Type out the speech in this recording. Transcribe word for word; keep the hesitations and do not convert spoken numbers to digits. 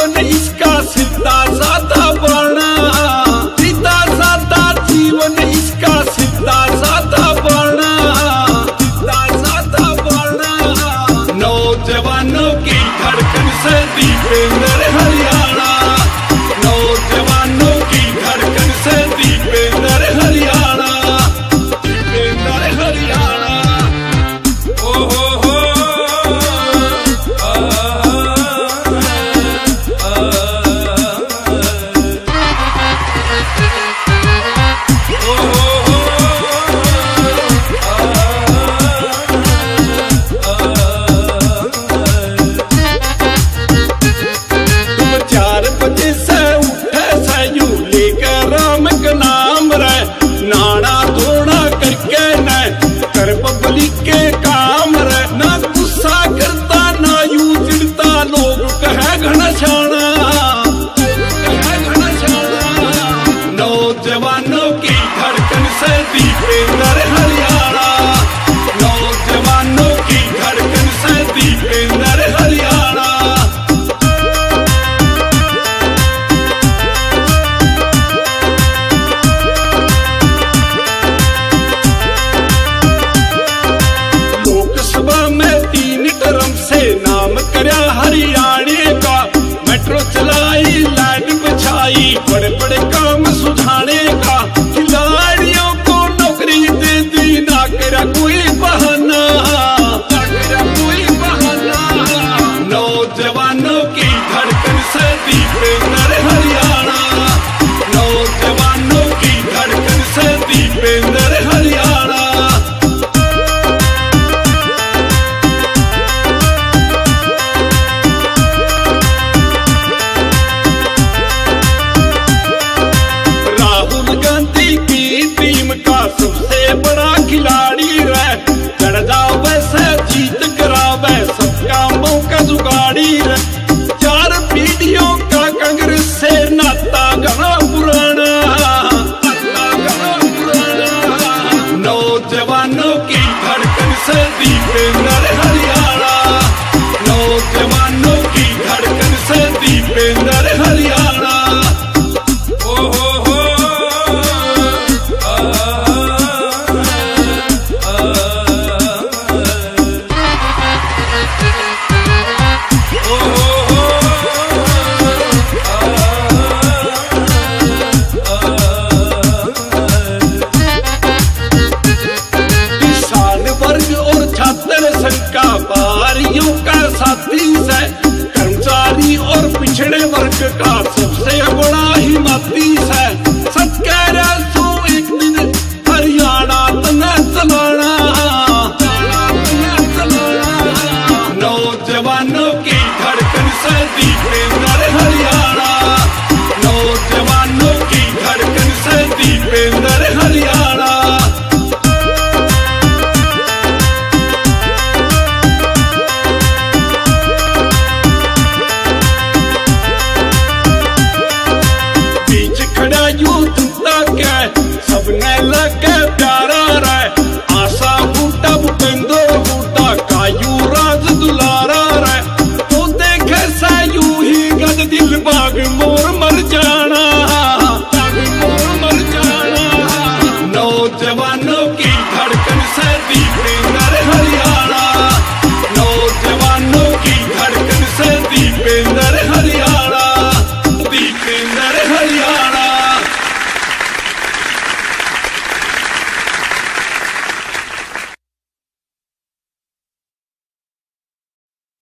जीवन इसका सीधा साधा बना, सीधा साधा जीवन इसका सीधा साधा बना, सीधा साधा बना। नौजवानों की धड़कन से दीपेंद्र हरियाणा, नौजवानों की धड़कन से दीपेंद्र हरियाणा, दीपेंद्र हरियाणा। ओ हो हो नाना धोना करके न कर पब्लिक के काम रे, ना गुस्सा करता ना यू चिड़ता, लोग कहे घना छाना, कहे घना छाना। नौजवानों की धड़कन से दीपेंद्र हरियाणा, नौजवानों की धड़कन से दीपेंद्र हरियाणा। नाम करया हरियाणे का, मेट्रो चलाई लाइन बिछाई, बड़े बड़े काम सुधारने का, खिलाड़ियों को नौकरी दे दी, ना करा कोई बहाना, ना करा कोई बहाना। नौजवानों की धड़कन से दीपेंद्र हरियाणा, नौजवानों की धड़कन से दीपेंद्र हरियाणा। सबसे बड़ा खिलाड़ी रे, चढ़ जावे से जीत करावे, सबका मौका जुगाड़ी रे। चार पीढ़ियों का कांग्रेस से नाता घना पुराना, नाता घना पुराना। नौजवानों की धड़कन से दीपेंद्र हरियाणा, नौजवानों की धड़कन से दीपेंद्र हरियाणा। ओ हो हो का बारियों का साथी से, कर्मचारी और पिछड़े वर्ग का सबसे बड़ा हिम्मती से, सच कह रहा सो एक दिन हरियाणा तना चलाना, तना चलाना। नौजवानों की धड़कन से दीपेंद्र हरियाणा, नौजवानों की धड़कन से दीपेंद्र हरियाणा। सबने लगे प्यारा रे, आशा बूटा भूपेंद्र बूटा कायू राज दुलारा रे, तो देखे सायू ही गद दिल बाग मोर मर जाना, बाग मोर मर जाना। नौजवानों की धड़कन से दीपेंद्र हरियाणा, नौजवानों की धड़कन से दीपेंद्र हरियाणा, दीपेंद्र